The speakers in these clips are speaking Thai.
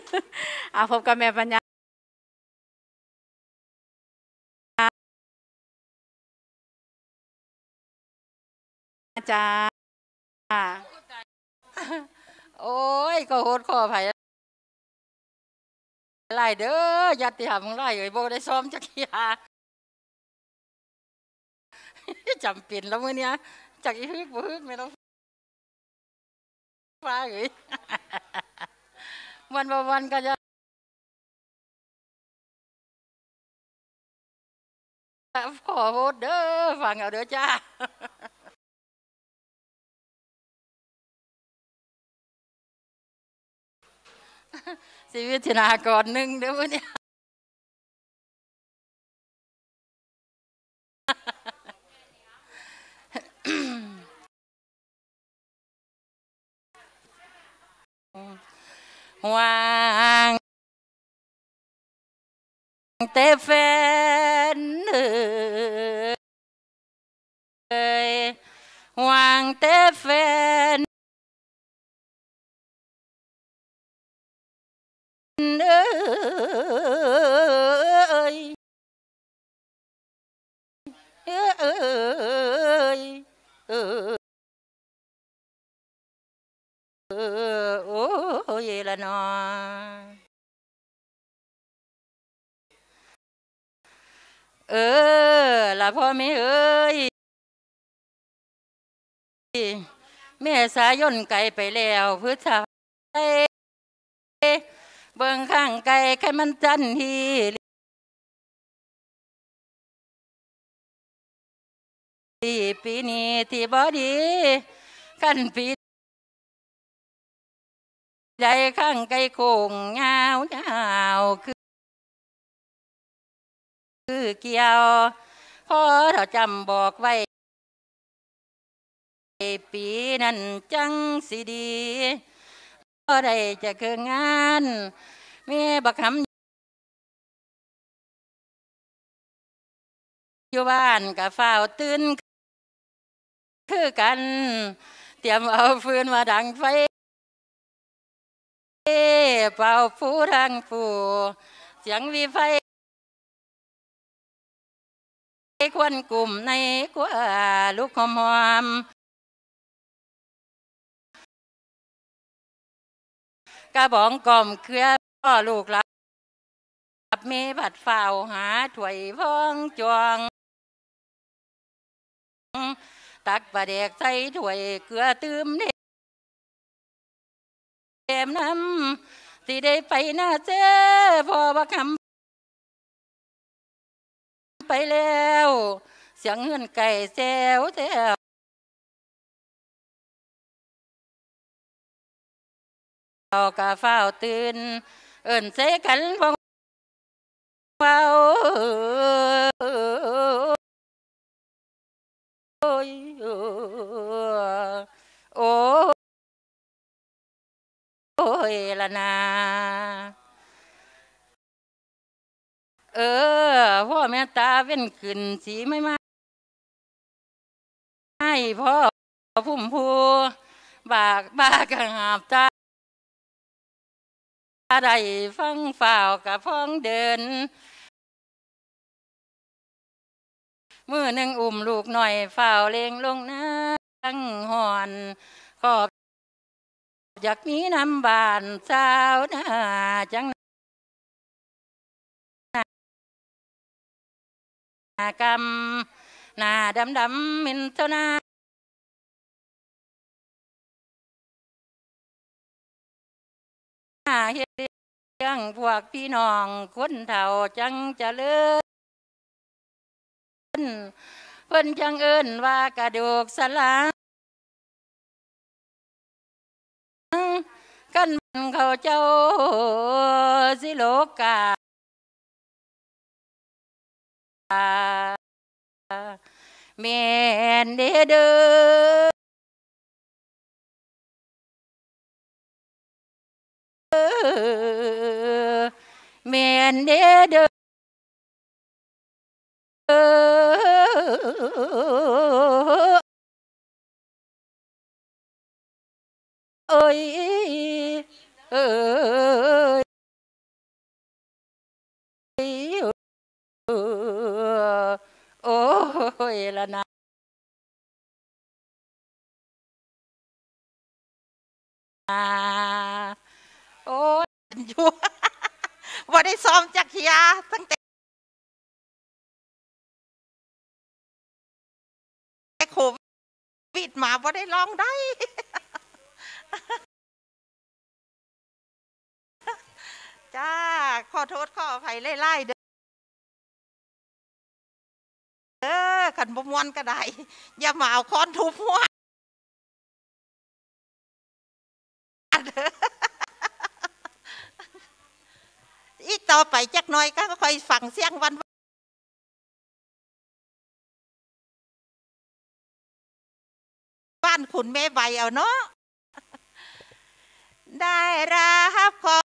พบกับแม่ปัญญาจ้าโอ้ยก็โหดข้อไผ่ไล่เด้อยัดติหามึงไล่เอ้ยโบได้ซ้อมจักรยาจำเป็นแล้วมื้อเนี้ยจากอีฮึกบ่ฮึกไม่ต้องฟ้าเอ้ยวันบ่วันก็จะขอโหดเด้อฟังเอาเด้อจ้าชีวิตธนากรหนึ่งเด้อมื้อเนี้ยวางแต่แฟนเอ้ยวางแต่แฟนเอ้ยเอ้ยเโอ้ยละนอละพ่อแม่เอ้ยแม่สายนไกลไปแล้วพืชสาวเบิ่งข้างไกลแค่มันจันทีปีนี้ที่บ่ดีขั้นปีใจข้างไกลโค้งยาวยาวคือเกี่ยวพ่อเราจำบอกไว้ปีนั้นจังสิดีพ่อได้จะคืองานแม่บักคำอยู่บ้านกับฝ้าวตื่นคือกันเตรียมเอาฟืนมาดังไฟเป่าผู้ทางผู้เสียงวีไฟควันกลุ่มในกว่าลูกหอมกระบองกล่อมเครือพ่อลูกหลับมีผัดฝ้าวหาถ้วยพ้องจวงตักปลาแดกใส่ถ้วยเกลือตื้มเต็มน้ำที่ได้ไปหน้าเจ้พอบักคำไปแล้วเสียงเฮือนไก่แซวแซวกะเฝ้าตื่นเอิ่นเสกันพองเฝ้าโอ้ยโอ้ยละนาพ่อแม่ตาเว้นขึ้นสีไม่มาให้พ่อพุ่มพูบากกะหาบตาได้ฟังฝ่าวกับพ้องเดินมือหนึ่งอุ้มลูกหน่อยฝ่าวเลงลงน้ำตั้งหอนขอบอยากมีน้ำบานสาวนาจังกำหน้าดำมินเท่านาเฮ็ดเลี้ยงพวกพี่น้องคนเฒ่าจังเจริญเพิ่นจังเอิ้นว่ากระดูกสันหลังกันเขาเจ้าสิโลกาแม่นเด้อแม่นเด้อเอ้ยเอ้ยโอ้ยละนะโอ้ยอยู่ว่าได้ซ้อมจักรยานตั้งแต่โควิดมาว่าได้ร้องได้จ้าขอโทษขออภัยไล่ๆเด้อขันบ่มวนก็ได้อย่ามาเอาค้อนทุบหัวอีต่อไปจักหน่อยก็ค่อยฟังเสียงวันบ้านคุณแม่ใบเอาเนาะได้รับ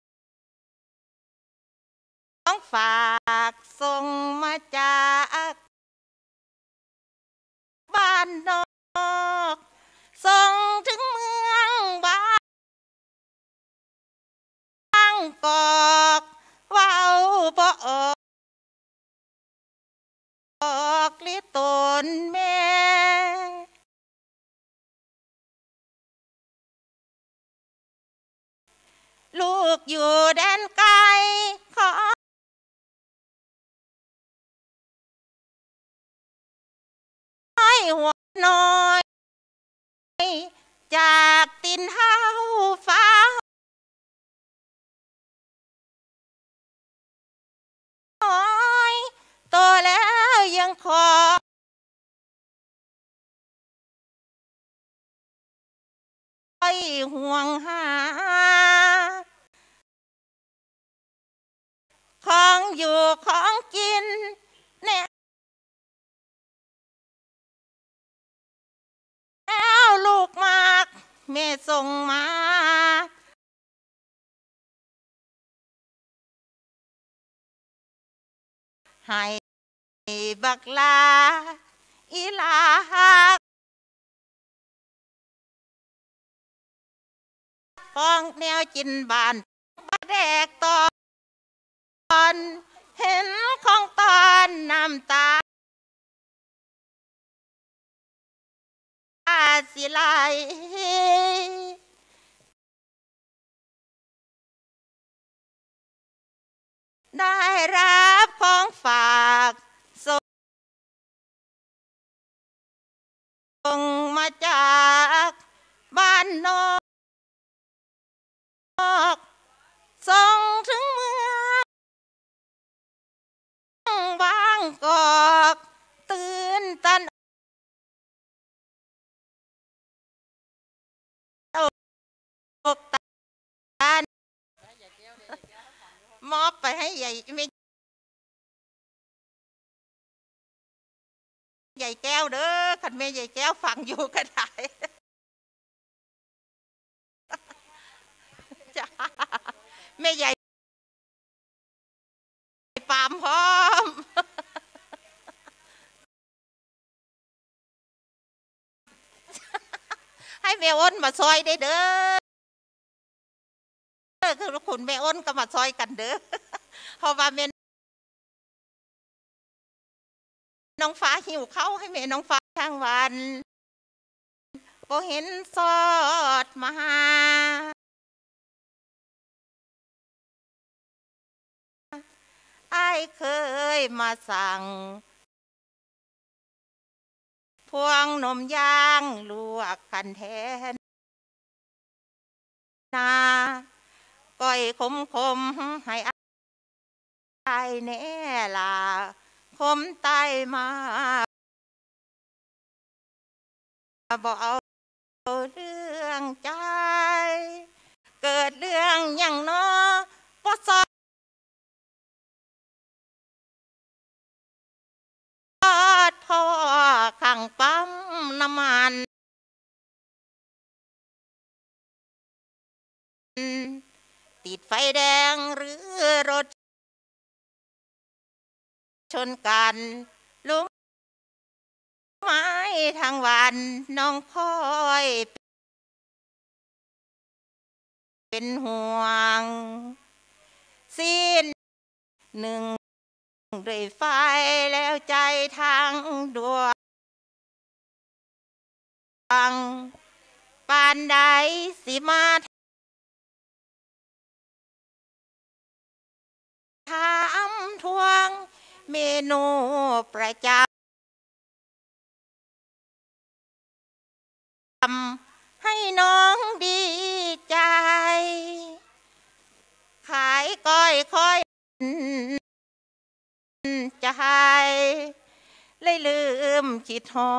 ของฝากส่งมาจากบ้านนอกส่งถึงเมืองบางกอกว้าวบ่ออกลิตนแม่ลูกอยู่แดนไกลขอให้หัวน้อยจากตินเฮาฟ้าน้อยโตแล้วยังขอห่วงหาของอยู่ของกินแนวลูกมากแม่ส่งมาให้บักลาอีลาของแนวจินบานบ้าแดกตอนเห็นของตอนน้ำตาสิไหลได้รับของฝากส่งมาจากบ้านนอกส่งถึงเมืองบางกอกตื่นตันอกตามอบไปให้ใหญ่ไม่ใหญ่แก้วเด้อคันแม่ใหญ่แก้วฟังอยู่ก็ได้จ้าแม่ใหญ่ปามพร้อมให้แม่อ้นมาซอยได้เด้อคือคุณแม่อ้นก็มาซอยกันเด้อเพราะว่าแม่น้องฟ้าหิวเข้าให้แม่น้องฟ้าทั้งวันบ่เห็นสอดมาอ้ายเคยมาสั่งพวงนมย่างลวกกันแทนนาก้อยคมให้อายแน่ลาคมไตมาบอกเอาเรื่องใจเกิดเรื่องอย่างน้อก็สอดพ่อขังปั๊มน้ำมันติดไฟแดงหรือรถชนกันลุงไม้ทางวันน้องคอยเป็นห่วงสิ้นหนึ่งด้วยไฟแล้วใจทางดวงปานใดสิมาถามทวงเมนูประจำให้น้องดีใจขายก้อยค่อยใจเลยลืมคิดฮอ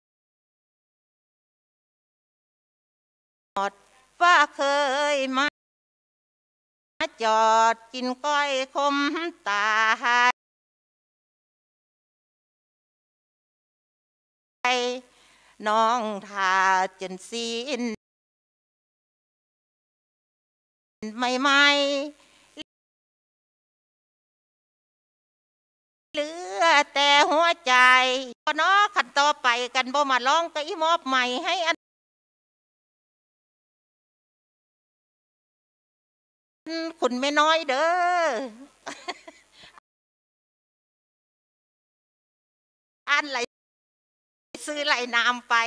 ดว่าเคยมาจอดกินก้อยคมตายน้องทาจนสิ้นใหม่ๆเหลือแต่หัวใจก็น้อขันต่อไปกันบ่มาร้องก็อีมอบใหม่ให้อันคุณไม่น้อยเด้ออันไหลซื้อไหลนามไป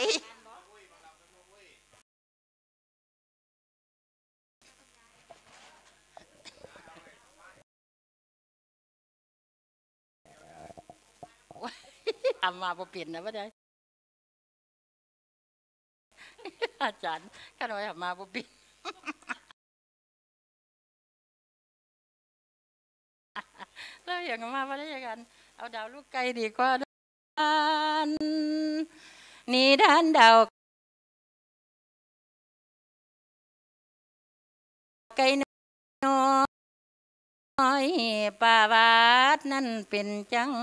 ทำมาบ่เปลี่ยนนะว่าได้อาจารย์ข้าน้อยทำมาบ่เปลี่ยนแล้วอย่างมาว่าได้ยังกันเอาดาวลูกไก่ดีกว่านี่ด้านดาวไก่น้อยป่าวาดนั่นเป็นจัง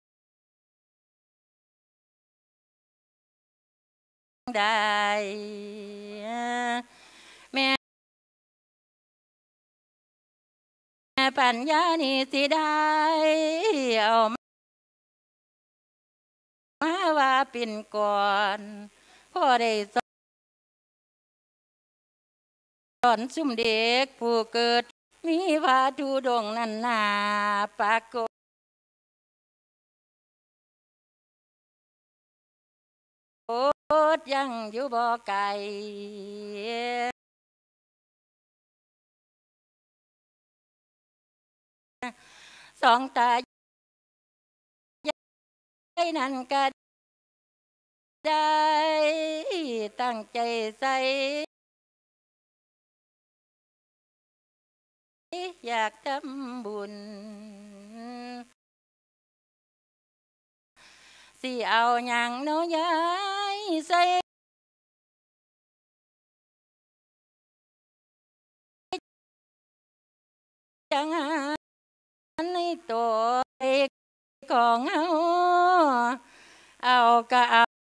ได้แม่ปัญญานี่สิได้เอามาว่าเป็นก่อนพ่อได้สอนซุ่มเด็กผู้เกิดมีพาทุดงนั่นนาปากฏยังอยู่บ่ไกลสองตาใหญ่นั่นก็ได้ตั้งใจใส่อยากทำบุญสิเอาอย่างโน้ยายใส่จังหันในตัวของเฮาเอาก็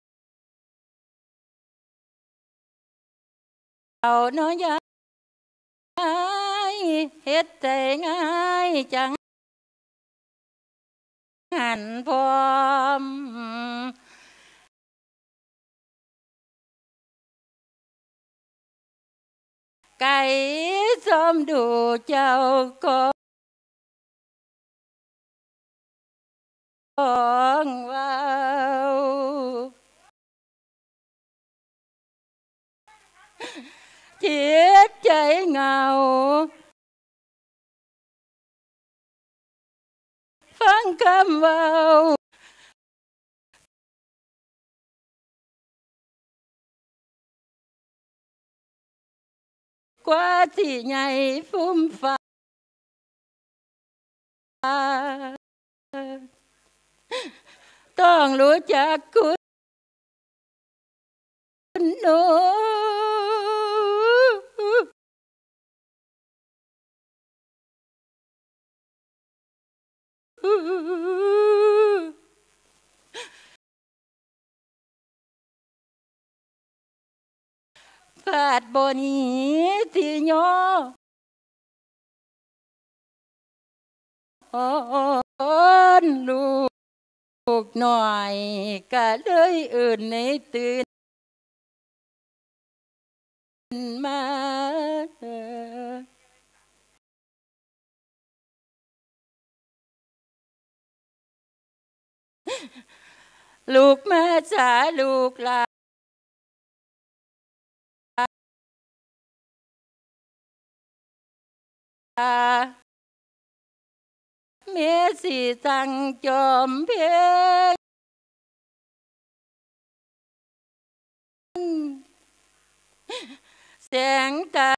เอาโน้ยายเฮ็ดใจง่ายจังหันพร้อมไก่ส้มดูเจ้าของว้าวจิตใจเหงาฟังคำเว้ากว่าที่ใหญ่ฟุ้มฟ้าต้องรู้จักคุณหนูพาดบนีที่ย่อลูกหน่อยก็เลยอื่นในตื่นมาลูกแม่จ๋าลูกหลานเมียสีตั้งจอมเพียงแสงตา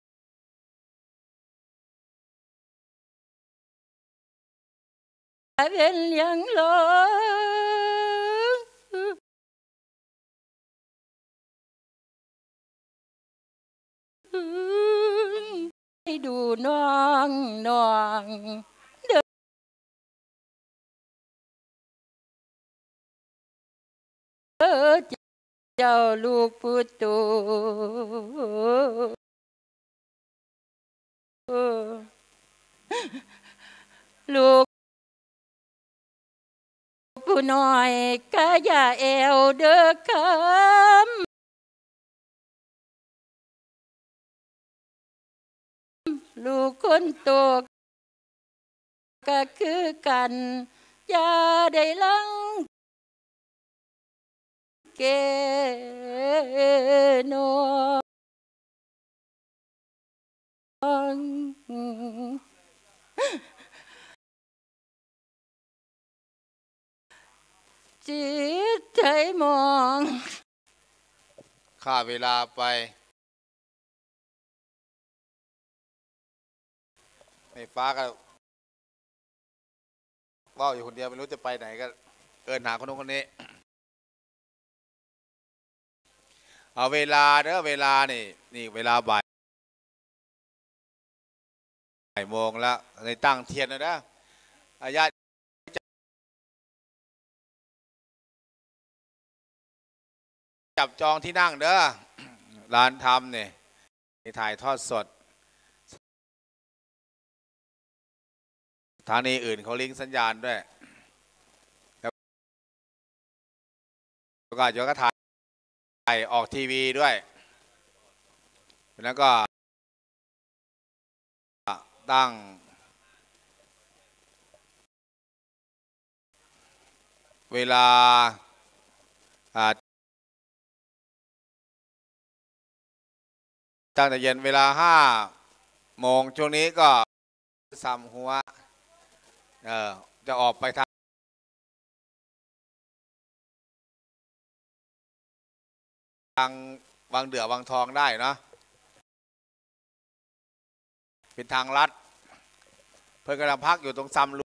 เป็นเลี้ยงลงให้ดูน้องน้องเจ้าลูกผู้โตลูกผู้น้อยก็อย่าแอวเด้อคำลูกคนโตก็คือกันอย่าได้ลังเกนองจิตใจมองฆ่าเวลาไปไม่ฟ้าก็ว่าอยู่คนเดียวไม่รู้จะไปไหนก็เอินหาคนนู้นคนนี้เอาเวลาเด้อเวลานี่เวลาบ่ายโมงแล้วในตั้งเทียนนะญาติจับจองที่นั่งเด้อร้านทำเนี่ยถ่ายทอดสดทางนี้อื่นเขาลิงก์สัญญาณด้วยแล้วก็เดี๋ยวก็ถ่ายออกทีวีด้วยแล้วก็ตั้งเวลาตั้งแต่เย็นเวลา5 โมงช่วงนี้ก็ซ้ำหัวจะออกไปทางบางเดือบางทองได้เนาะเป็นทางลัดเพื่อนกำลังพักอยู่ตรงซ้ำ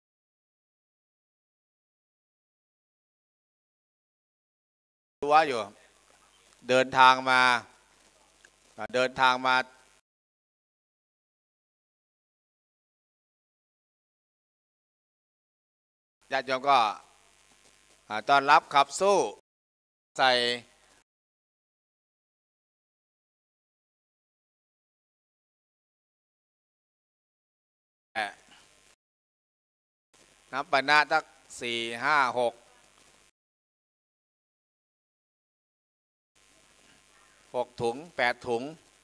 รั้วอยู่เดินทางมาญาติโยมก็ต้อนรับขับสู้ใส่น้ำปานะตัก4 5 6 ถุง 8 ถุง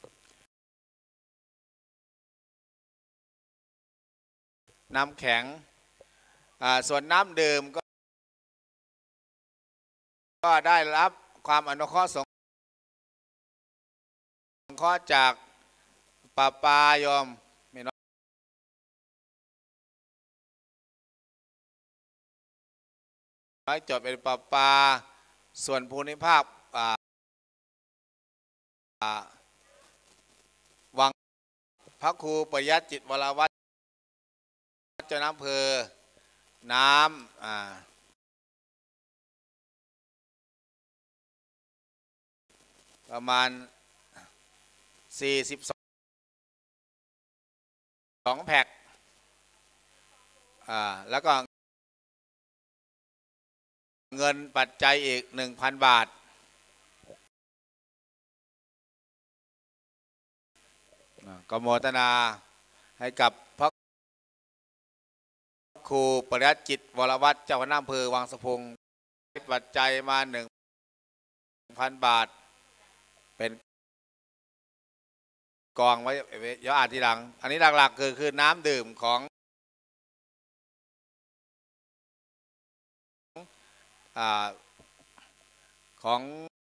น้ำแข็งส่วนน้ำดื่มก็ได้รับความอนุเคราะห์สงเคราะห์จากป้าปายอมไม่น้อยจดเป็นป้าปาส่วนภูมิภาควังพระครูประยัติจิตวรวัฒน์เจ้าอำเภอน้ำประมาณ42 แพ็คแล้วก็เงินปัจจัยอีก 1,000 บาทก็โมทนาให้กับพระครูประยัติจิตวรวัฒน์เจ้าคณะอำเภอวังสะพุงปัจจัยมา 1,000 บาทเป็นกองไว้เดี๋ยวอ่านทีหลังอันนี้หลักๆคือน้ำดื่มของของ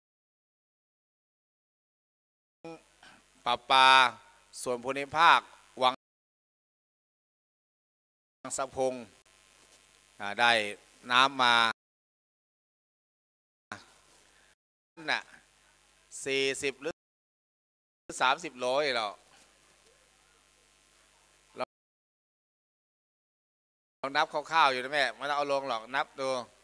ประปาส่วนภูมิภาควังสะพุงได้น้ำมาน่ะ40 หรือ 30 โลเราลองนับคร่าวๆอยู่นะแม่ไม่ต้องเอาลงหรอกนับดู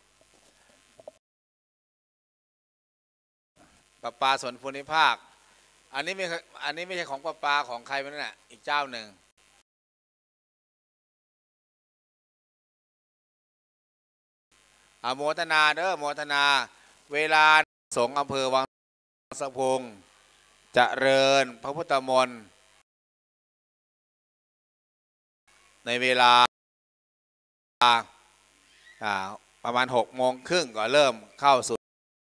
ประปาส่วนภูมิภาคอันนี้ไม่ใช่ของประปาของใครมันน่ะอีกเจ้าหนึ่งโมทนาเด้อโมทนาเวลาสงฆ์อำเภอวังสะพุงเจริญพระพุทธมนต์ในเวลาประมาณ6:30ก็เริ่มเข้าสู่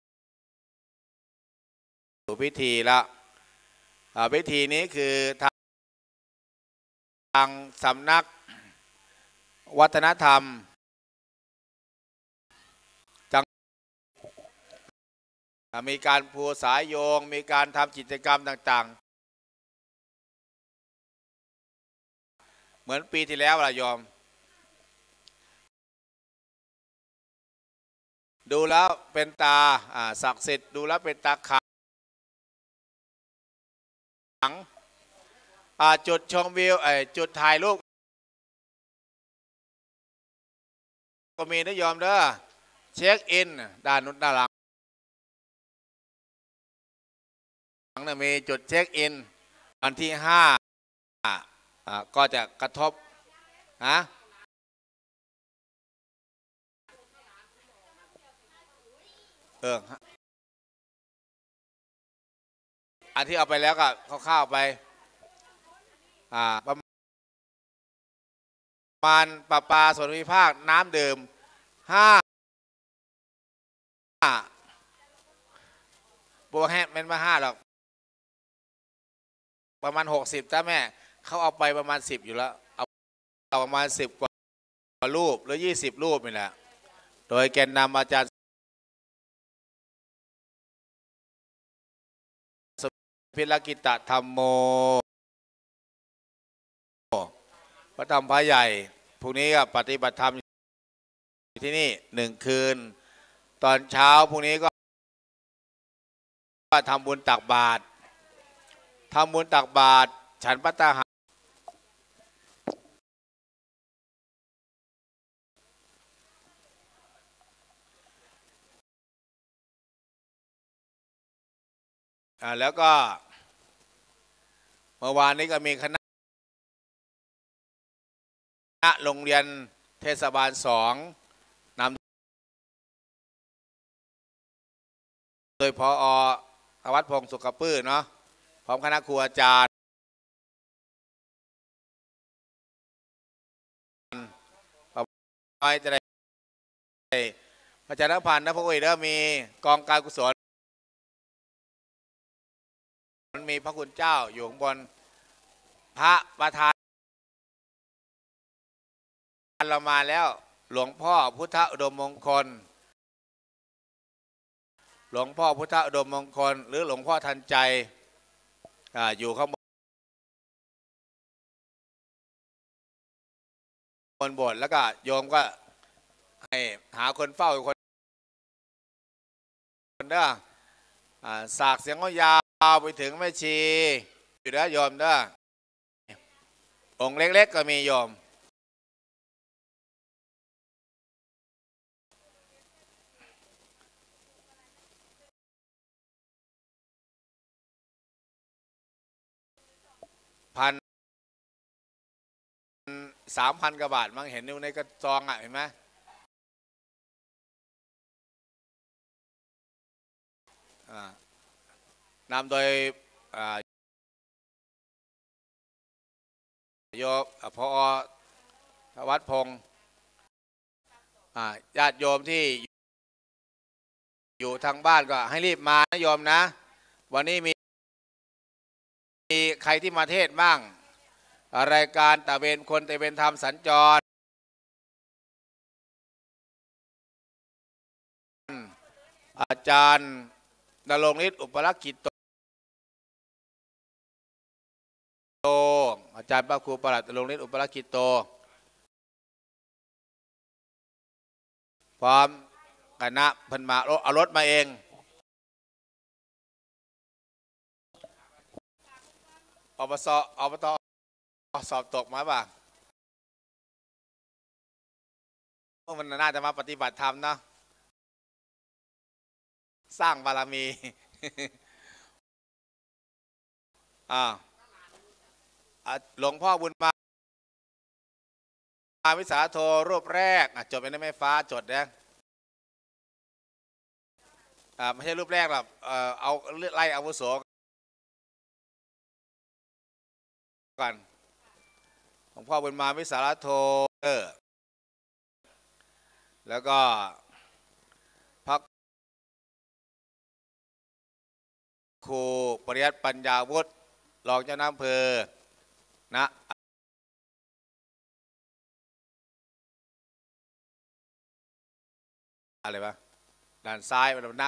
พิธีแล้วพิธีนี้คือทางสำนักวัฒนธรรมมีการภูสายโยงมีการทำกิจกรรมต่างๆเหมือนปีที่แล้วล่ะโยมดูแล้วเป็นตาศักดิ์สิทธิ์ดูแล้วเป็นตาขังจุดชมวิวจุดถ่ายรูปก็มีนะโยมเด้อเช็คอินด้านนู้นด้านหลังมีจุดเช็คอินวันที่5ก็จะกระทบอันที่เอาไปแล้วก็เข้าไปประมาณประปาส่วนภูมิภาคน้ำดื่มบัวแห้งเป็นมา5หรอกประมาณ60จ้าแม่เขาเอาไปประมาณ10อยู่แล้วเอาประมาณ10 กว่ารูปหรือ20 รูปนี่แหละโดยแกนนำอาจารย์พิรกิตธรรมโมพระธรรมพระใหญ่พรุ่งนี้ก็ปฏิบัติธรรมที่นี่1 คืนตอนเช้าพรุ่งนี้ก็ทำบุญตักบาตรฉันภัตตาหารแล้วก็เมื่อวานนี้ก็มีคณะโรงเรียนเทศบาล2นำโดยพอ.ธวัชพงศ์สุขปื้อเนาะพร้อมคณะครูอาจารย์จะได้ประชาสัมพันธ์นะพวกเอ๋ยมีกองการกุศลมีพระคุณเจ้าอยู่ข้างบนพระประธานเรามาแล้วหลวงพ่อพุทธอุดมมงคลหลวงพ่อพุทธอุดมมงคลหรือหลวงพ่อทันใจอยู่ข้างบนโบสถ์แล้วก็โยมก็ให้หาคนเฝ้าอีกคนเด้อสากเสียงก็ยาวไปถึงแม่ชีอยู่เด้อโยมเด้อองค์เล็กๆก็มีโยม3,000 กว่าบาทมั้งเห็นอยู่ในกระซองเห็นไหมนำโดยโยมพอ.ธวัชพงศ์ญาติโยมที่อยู่ทางบ้านก็ให้รีบมานะโยมนะวันนี้มีใครที่มาเทศบ้างรายการตะเวนคนตะเวนธรรมสัญจรารย์ณรงค์ฤทธิ์อุปลักขิโตอาจารย์พระครูประหลัดณรงค์ฤทธิ์อุปลักขิโตพร้อมคณะเพิ่นมาเอารถมาเองอบตสอบตกมาป่ะมันน่าจะมาปฏิบัติธรรมนะสร้างบารมีหลวงพ่อบุญมาวิสาโทรูปแรกจดเป็นแม่ฟ้าจดนะไม่ใช่รูปแรกหรอกเอาไล่อาวุโสก่อนหลวงพ่อบุญมาวิสาโทแล้วก็พระครูปริยัติปัญญาวุฒิรองเจ้าอำเภอนะอะไรวะด้านซ้ายมันนัก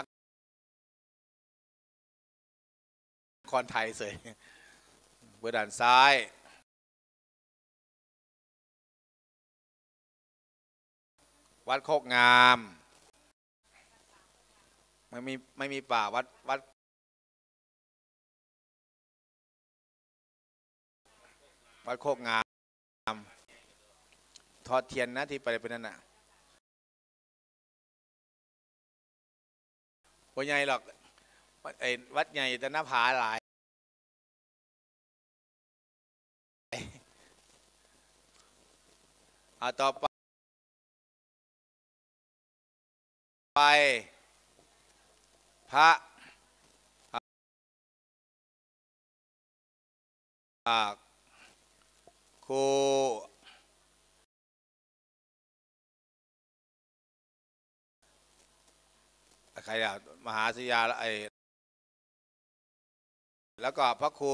คอนไทยเสยเบอร์ด้านซ้ายวัดโคกงามไม่มีป่าวัดโคกงามทอดเทียนนะที่ไปเป็นนั่นน่ะวัดใหญ่หรอกวัดใหญ่แต่หน้าผาหลายต่อไปพระครูใครอะมหาศิยาแล้วก็พระครู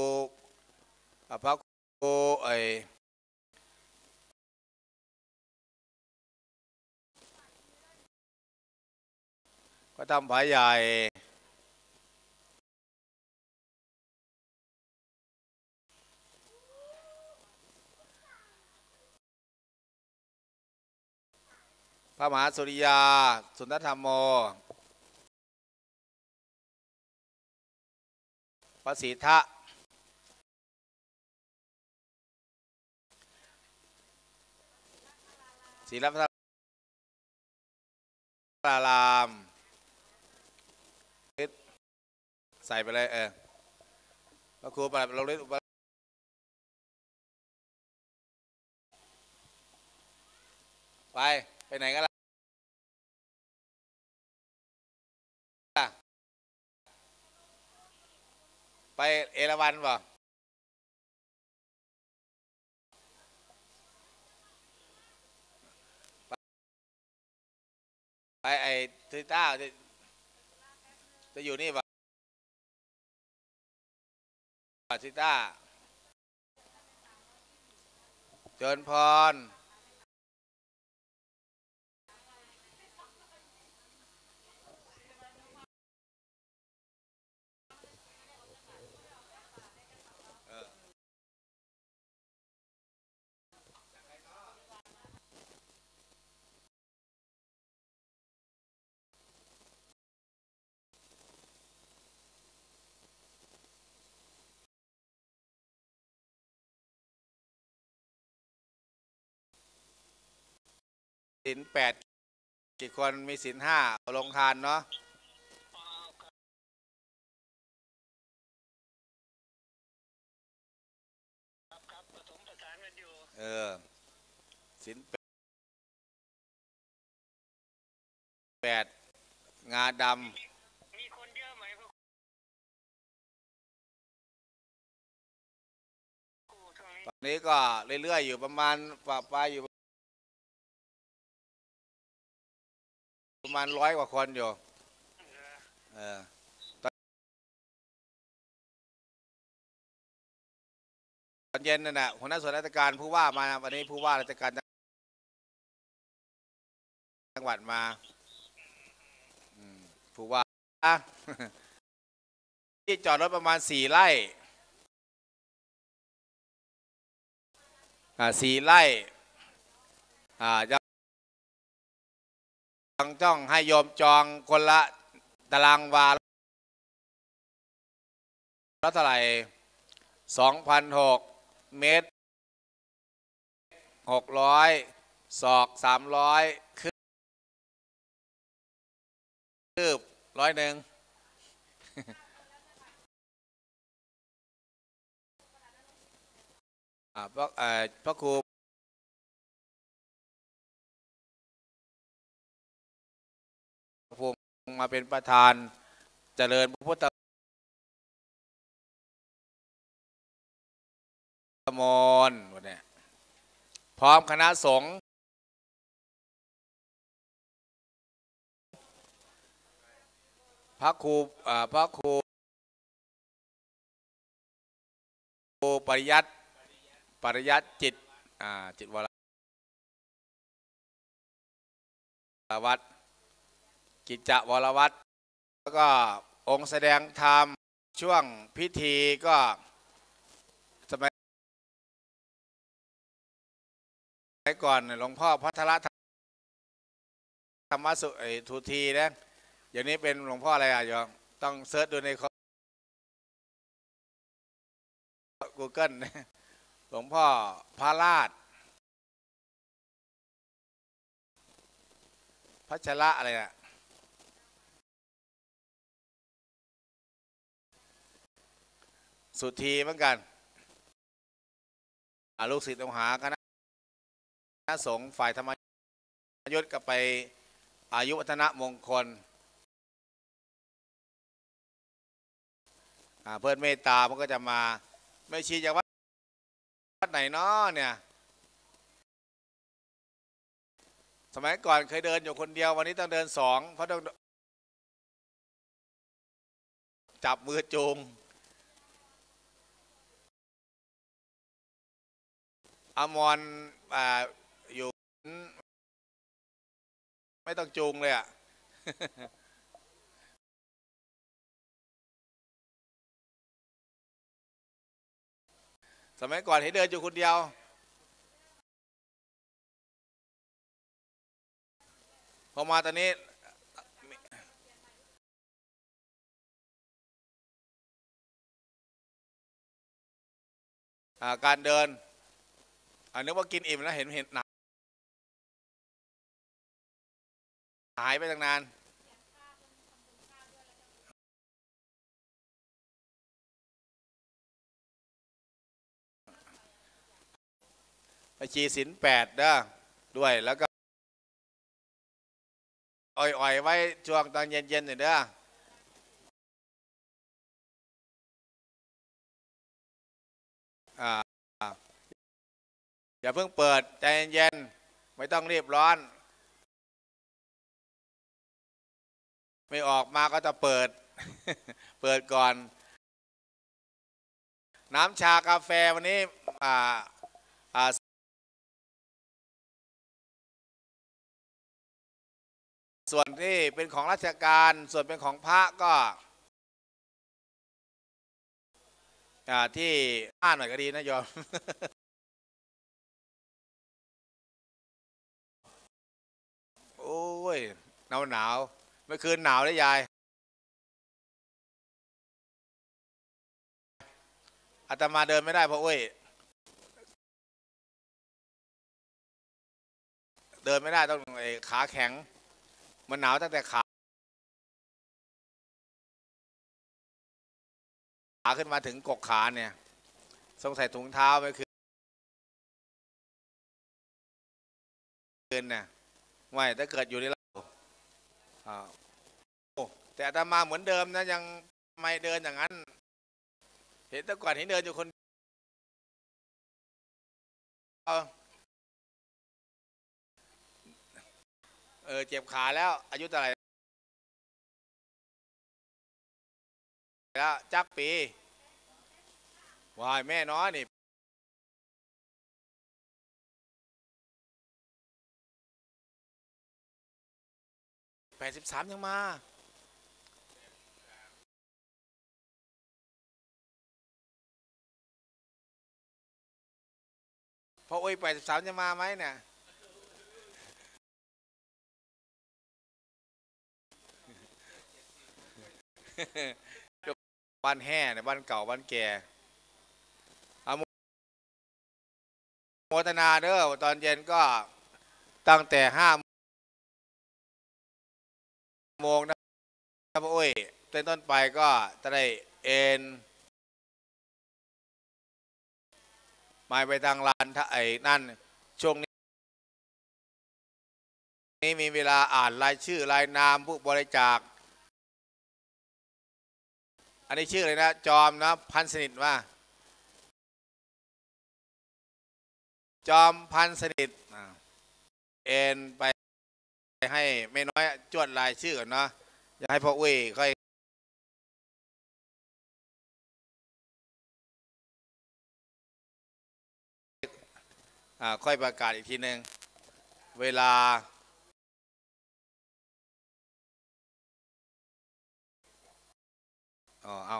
ก็ทำผาใหญ่พระมหาสุริยาสุนทรธรรมโมพระศรีทะศรีรัตนารามใส่ไปเลยพระครูประหลัดณรงค์ฤทธิ์ไปไหนกันล่ะไปเอราวัณป่ะไปทิต้าจะอยู่นี่ป่ะทิต้าเจริญพรศีล 8กี่คนมีศีล 5ลงทานเนาะศีล 8งาดำมีคนเยอะไหมตอนนี้ก็เรื่อยๆอยู่ประมาณปลายอยู่ประมาณ100 กว่าคนอยู่ตอนเย็นนั่นแหละหัวหน้าส่วนราชการผู้ว่ามาวันนี้ผู้ว่าราชการจังหวัดมาผู้ว่าที่จอดรถประมาณ4 ไร่4 ไร่ยังจ้องให้โยมจองคนละตารางวาแล้วเท่าไหร่ 2,600 เมตร 600 ศอก 300 คืบ 100พระครูภูมิมาเป็นประธานเจริญพระพุทธมนต์เนี่ยพร้อมคณะสงฆ์พระครูปริยัติจิตจิตวรวัตรกิจจวรวัตรแล้วก็องค์แสดงธรรมช่วงพิธีก็สมัยก่อนหลวงพ่อพัทรธรรมสุทุทีนะอย่างนี้เป็นหลวงพ่ออะไรโยมต้องเซิร์ชดูในGoogle หลวงพ่อพระราชพัชระอะไรนะสุธีเหมือนกันลูกศิษย์ต้องหาคณะสงฆ์ฝ่ายธรรมยุทธก็ไปอายุวัฒนมงคลเพื่อนเมตตามันก็จะมาไม่ชี้จากวัดไหนเนาะเนี่ยสมัยก่อนเคยเดินอยู่คนเดียววันนี้ต้องเดิน2เพราะต้องจับมือจูงอมรอยู่ไม่ต้องจูงเลยสมัยก่อนให้เดินอยู่คนเดียวพอมาตอนนี้การเดินนึกว่ากินอิ่มแล้วเห็นหนักหายไปตั้งนานไปชีศีล8ด้วยแล้วก็อ่อยไว้ช่วงตอนเย็นๆหน่อยอย่าเพิ่งเปิดใจเย็นไม่ต้องรีบร้อนไม่ออกมาก็จะเปิด เปิดก่อนน้ำชากาแฟวันนี้ส่วนที่เป็นของราชการส่วนเป็นของพระก็ที่ห้าหน่อยก็ดีนะโยม โอ้ยหนาวเมื่อคืนหนาวเลยยายอาตมาเดินไม่ได้เพราะเดินไม่ได้ต้องขาแข็งมันหนาวตั้งแต่ขาขึ้นมาถึงกกขาเนี่ยต้องใส่ถุงเท้าไปคืนเนี่ยไม่ถ้าเกิดอยู่ในเราแต่อาตมาเหมือนเดิมนะยังไม่เดินอย่างนั้นเห็นแต่ก่อนเห็นเดินอยู่คนเจ็บขาแล้วอายุเท่าไหร่แล้วจักปีวายแม่น้อยนี่83ยังมาออุ้ย83จะมาไหมเนี่ยบ้านแห่เนี่ยบ้านเก่าบ้านแก่เอาโมทนาเด้อตอนเย็นก็ตั้งแต่5 โมงนะครับอุ้ยเป็นต้นไปก็จะได้เอ็นมาไปทางลานไอ้นั่นช่วงนี้มีเวลาอ่านรายชื่อรายนามผู้บริจาคอันนี้ชื่อเลยนะจอมนะพันสนิทว่าจอมพันสนิทเอ็นไปให้ไม่น้อยจวดรายชื่อก่อนเนาะอยากให้พ่ออุ้ยค่อยค่อยประกาศอีกทีหนึ่งเวลาเอา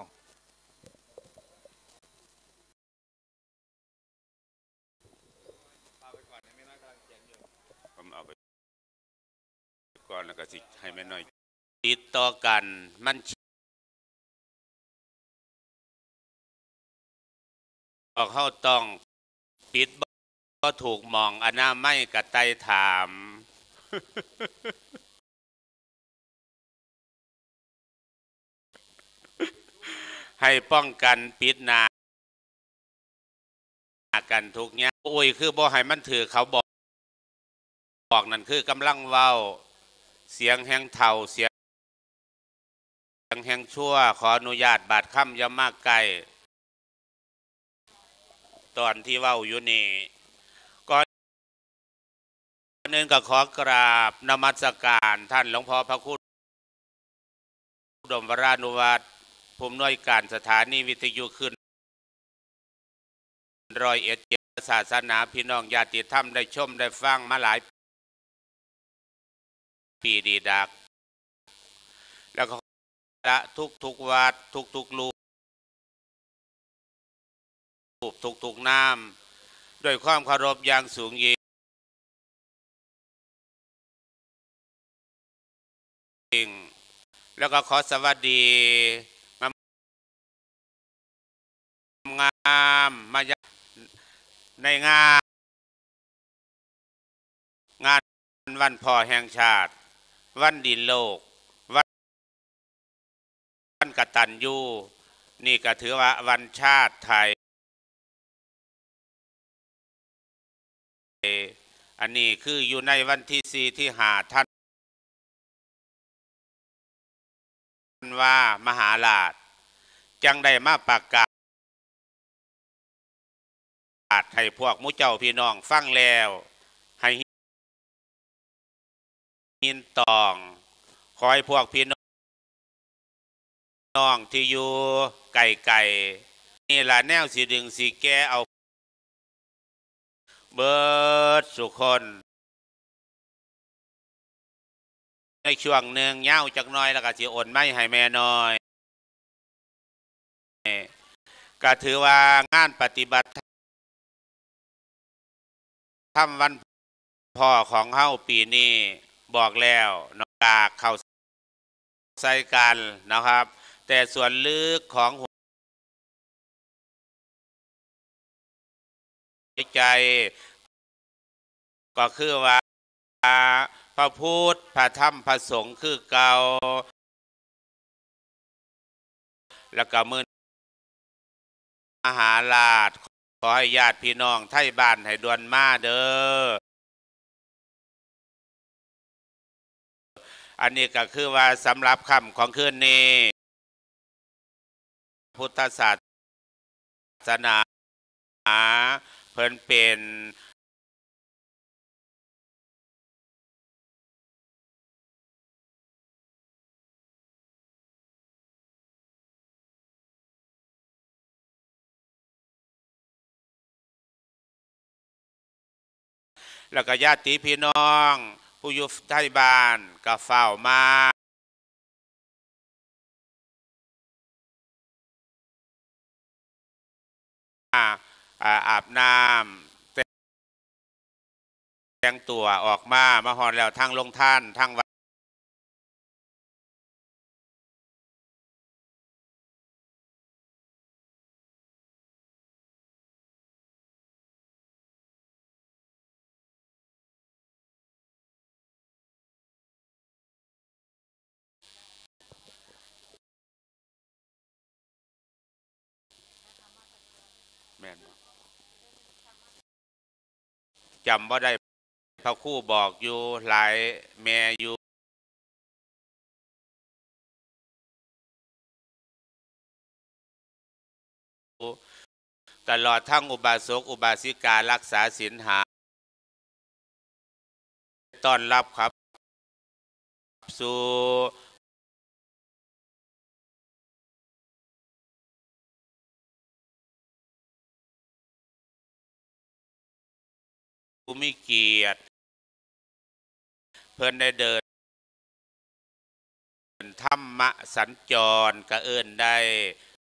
ผมเอาไปก่อนแล้วก็สิให้แม่น้อยติดต่อกันมันออกเข้าต้องปิดก็ถูกมองอนาไม่กระไตถามให้ป้องกันปิดนากันทุกเนี้ยอุ้ยคือบ่ให้มันถือเขาบอกนั่นคือกำลังเว้าเสียงแห่งเท่าเสียงแห่งชั่วขออนุญาตบาดค่ำอย่ามากไกลตอนที่เว้าอยู่นี่ก่อนหนึ่งก็ขอกราบนมัสการท่านหลวงพ่อพระคุณอุดมวรานุวัตรผู้อำนวยการสถานีวิทยุขึ้น101ศาสนาพี่น้องญาติธรรมได้ชมได้ฟังมาหลายปีดีดักแล้วก็ละทุกวัดทุกรูปทุกน้ำด้วยความเคารพอย่างสูงยิ่งแล้วก็ขอสวัสดีงามมาในงานวันพ่อแห่งชาติวันดินโลกวันกตัญญูนี่ก็ถือว่าวันชาติไทยอันนี้คืออยู่ในวันที่4ที่5ท่านว่ามหาราชจังได้มาประกาศให้พวกมุเจ้าพี่น้องฟังแล้วให้หินตองขอให้พวกพี่น้องที่อยู่ไก่นี่ล่ะแนวสีดึงสีแก้เอาเบิดสุคนในช่วงหนึ่งเย้าจักน้อยแล้วก็สิโอนไม่ให้แม่น้อยก็ถือว่างานปฏิบัติธรรมวันพ่อของเฮาปีนี้บอกแล้วนอกจากเข้าใส่กันนะครับแต่ส่วนลึกของหัวใจก็คือว่าพระพุทธพระธรรมพระสงฆ์คือเก่าแล้วก็มือมหาราชขอให้ญาติพี่น้องไทยบ้านให้ด่วนมาเด้ออันนี้ก็คือว่าสำหรับค่ำของคืนนี้พุทธศาสนาเพิ่นเป็นแล้วก็ญาติพี่น้องผู้อยู่ไทยบ้านก็เฝ้ามาอาบน้ำแต่งตัวออกมาฮอนแล้วทั้งลงท่านทั้งวัดแม่นจำว่าได้พระครู่บอกอยู่หลายแม่อยู่ตลอดทั้งอุบาสกอุบาสิการรักษาศีลหาต้อนรับครับสู่ผู้มีเกียรติเพิ่นได้เดินธรรมะสัญจรกระเอิ้นได้